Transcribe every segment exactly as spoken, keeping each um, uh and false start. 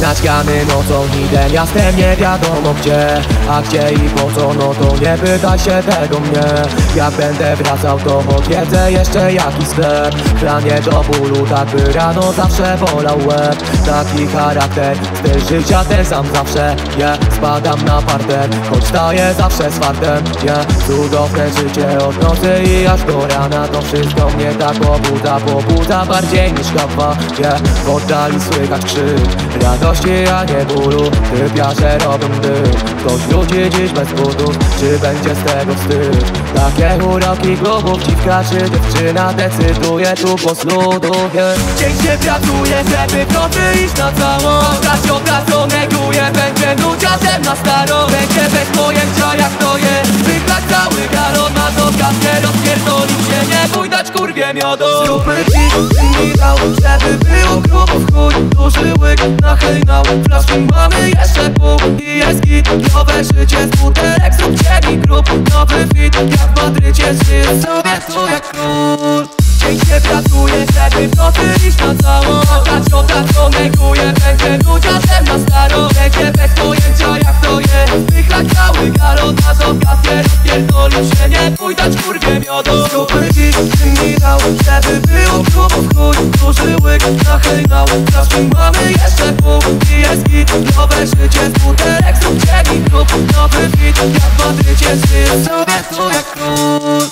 Naćgany nocą idę miastem nie wiadomo gdzie. A gdzie i po co, no to nie pytaj się tego mnie. Jak będę wracał to odwiedzę jeszcze jakiś sklep. Chranię do bólu tak by rano zawsze bolał łeb. Taki charakter, styl życia ten sam zawsze. Yeah, spadam na parter, choć staję zawsze z fartem. Yeah, cudowne życie od nocy i aż do rana. To wszystko mnie tak pobudza, pobudza bardziej niż kawa. Yeah, w oddali słychać krzyk radości, a nie bólu. Typiarze robią dym, ktoś wróci dziś bez butów. Czy będzie z tego wstyd? Takie uroki klubów, dziwka czy dziewczyna decyduje tu głos ludu. Yeah. Dzień się pracuje, żeby proty iść na całą. Brać obrazu neguje, będzie nudziarzem na staro. Będzie bez pojęcia jak to jest, wygrać cały galon. Na to kaskę rozpierdolić się, nie bój dać kurwie miodu. Zróbmy dziś sygnał, żeby było grubo w chuj. Duży łyk na hejnał, flaszki mamy jeszcze pół. I jest git, nowe życie z butelek, zróbcie mi grób. Nowy fit, jak w Madrycie, żyję sobie tu jak król. Dzień się pracuje, żeby w nocy iść na całą. Brać obrazu neguje, będzie nudziarzem na staro. Będzie bez pojęcia jak to jest, wychlać cały galon. Na to kaskę rozpierdolić się, nie bój dać kurwie miodu. Zróbmy dziś sygnał, żeby było grubo w chuj. Duży łyk na hejnał, flaszki mamy jeszcze pół. I jest git, nowe życie z butelek, zróbcie mi grób. Nowy fit, jak w Madrycie, żyję sobie tu jak król.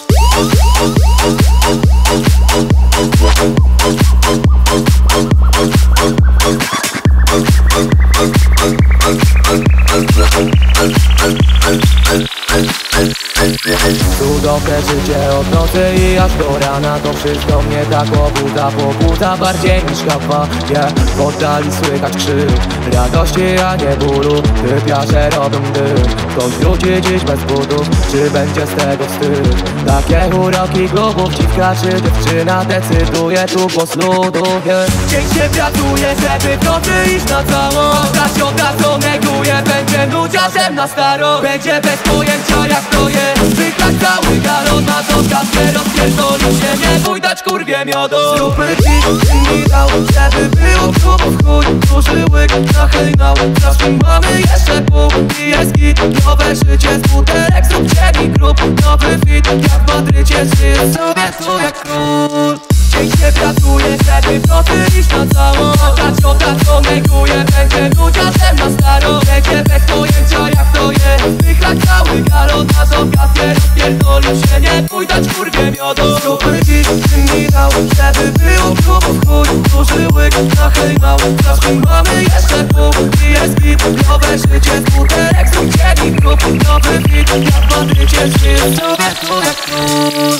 Cudowne życie od nocy i aż do rana. To wszystko mnie tak pobudza, pobudza bardziej niż kawa. Yeah, w oddali słychać krzyk radości, a nie bólu. Typiarze robią dym, ktoś wróci dziś bez butów. Czy będzie z tego wstyd? Takie uroki klubów, dziwka czy dziewczyna decyduje tu głos ludu. Yeah. Dzień się pracuje, żeby w nocy iść na całą. Brać obrazu neguje, będzie nudziarzem na staro. Będzie bez pojęcia jak to jest, wygrać cały galon. Na to kaskę rozpierdolić się, nie bój dać kurwie miodu. Zróbmy dziś sygnał, żeby było grubo w chuj. Duży łyk na hejnał, flaszki mamy jeszcze pół. I jest git, nowe życie z butelek, zróbcie mi grób. Nowy fit, jak w Madrycie, żyję sobie tu jak król. Dzień się pracuje, żeby w nocy iść na całą. Brać obrazu neguje, będzie nudziarzem na staro. Będzie bez pojęcia jak to jest, wychlać cały galon. Na to kaskę rozpierdolić się, nie bój dać kurwie miodu. Zróbmy dziś sygnał, żeby było grubo w chuj. Duży łyk na hejnał, flaszki mamy jeszcze pół. I jest git, nowe życie z butelek, zróbcie mi grób. Nowy fit, jak w Madrycie, żyję sobie tu jak król.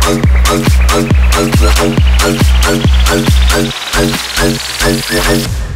We'll be right back.